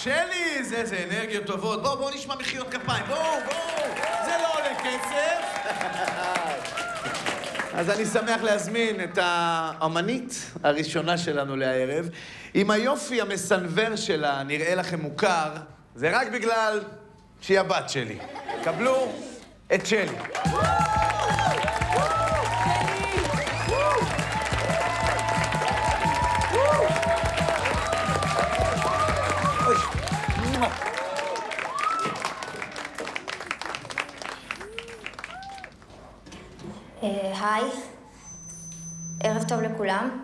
שלי, זה אנרגיות טובות. בואו נשמע מחיאות כפיים. בואו. זה לא עולה כסף. אז אני שמח להזמין את האמנית הראשונה שלנו לערב. אם היופי המסנבר שלה נראה לכם מוכר, זה רק בגלל שהיא הבת שלי. קבלו את שלי. היי, ערב טוב לכולם.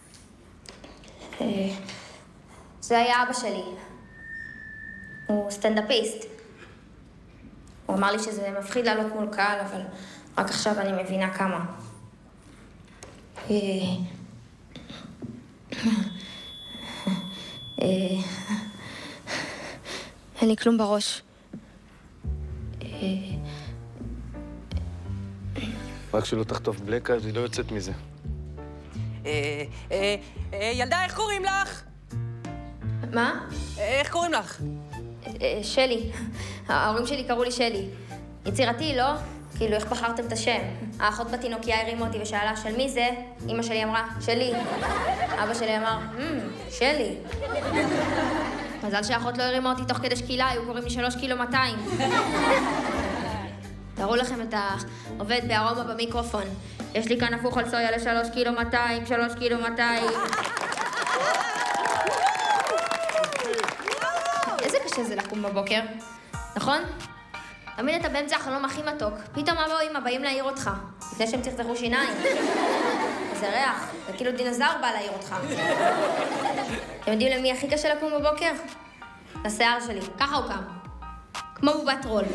זה היה אבא שלי. הוא סטנדאפיסט. הוא אמר לי שזה מפחיד לעלות מול קהל, אבל רק עכשיו אני מבינה כמה. אין לי כלום בראש. רק שלא תחטוף בלקה, אז היא לא יוצאת מזה. ילדה, איך קוראים לך? מה? איך קוראים לך? שלי. ההורים שלי קראו לי שלי. יצירתי, לא? כאילו, איך בחרתם את השם? האחות בתינוקיה הרימה אותי ושאלה, של מי זה? אמא שלי אמרה, שלי. אבא שלי אמר, שלי. מזל שהאחות לא הרימה אותי תוך כדי שקילה, היו קוראים לי 3 קילו 200. תראו לכם את העובד בארומה במיקרופון. יש לי כאן הפוך על סויה ל3 קילו 200, 3 קילו 200. איזה קשה זה לקום בבוקר, נכון? תמיד אתה באמצע החלום הכי מתוק. פתאום אבא או אמא באים להעיר אותך, לפני שהם צחצחו שיניים. זה ריח, זה כאילו דינוזאור בא להעיר אותך. אתם יודעים למי הכי קשה לקום בבוקר? לשיער שלי, ככה הוא קם. כמו בובת רול.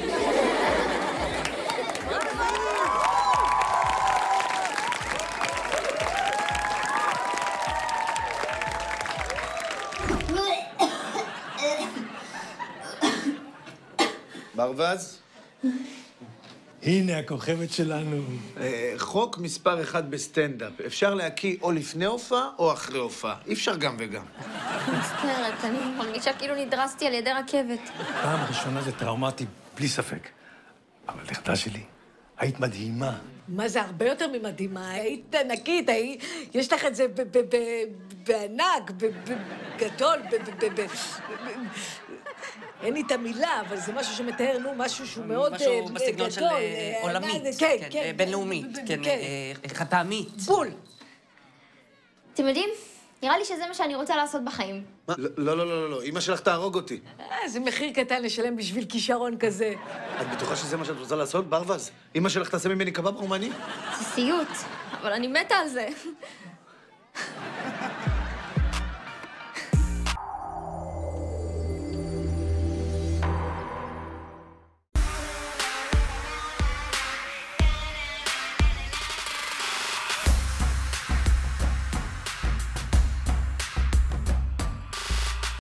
ברווז? הנה הכוכבת שלנו. חוק מספר 1 בסטנדאפ. אפשר להקיא או לפני הופעה או אחרי הופעה. אי אפשר גם וגם. מצטערת, אני מרגישה כאילו נדרסתי על ידי רכבת. פעם ראשונה זה טראומטי, בלי ספק. אבל נכדה שלי, היית מדהימה. מה זה הרבה יותר ממדהימה? היית ענקית, יש לך את זה בענק, בגדול, אין לי את המילה, אבל זה משהו שמתאר, משהו שהוא מאוד גדול. משהו בסגנון של עולמית, כן, בינלאומית, כן, חד פעמית. בול. אתם יודעים? נראה לי שזה מה שאני רוצה לעשות בחיים. מה? לא. אמא שלך תהרוג אותי. זה מחיר קטן לשלם בשביל כישרון כזה. את בטוחה שזה מה שאת רוצה לעשות, ברווז? אמא שלך תעשה ממני קבב רומני? זה סיוט, אבל אני מתה על זה.